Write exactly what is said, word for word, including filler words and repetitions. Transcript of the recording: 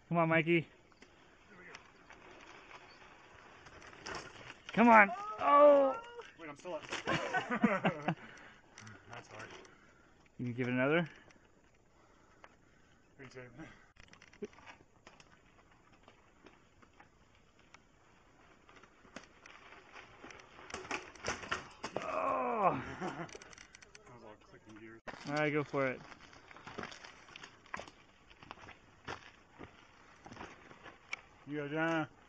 Come on, Mikey. Come on. Oh! Wait, I'm still up. That's hard. You can give it another? Three, two. Oh! That was all clicking gears. Alright, go for it. You go, John.